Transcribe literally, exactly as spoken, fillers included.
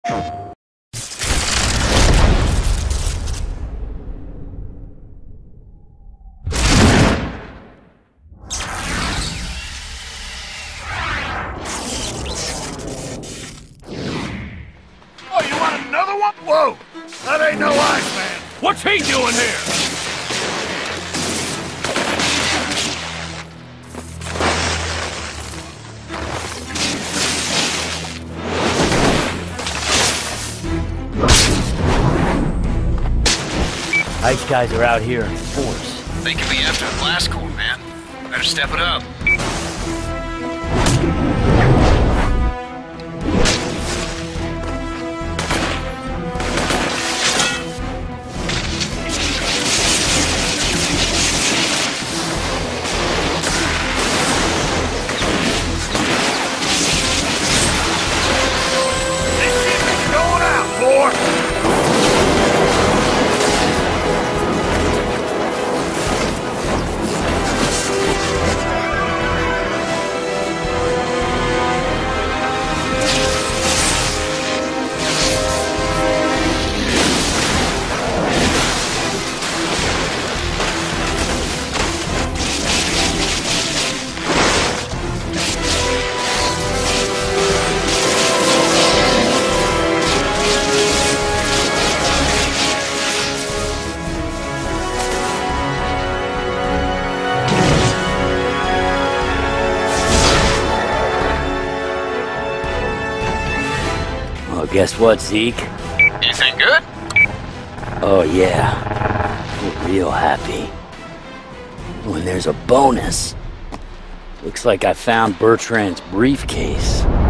Oh, you want another one? Whoa! That ain't no ice, man. What's he doing here? Ice guys are out here in force. They could be after the blast core, man. Better step it up. This ship is going out, boy! Well, guess what, Zeke? Anything good? Oh yeah, we're real happy. When there's a bonus. Looks like I found Bertrand's briefcase.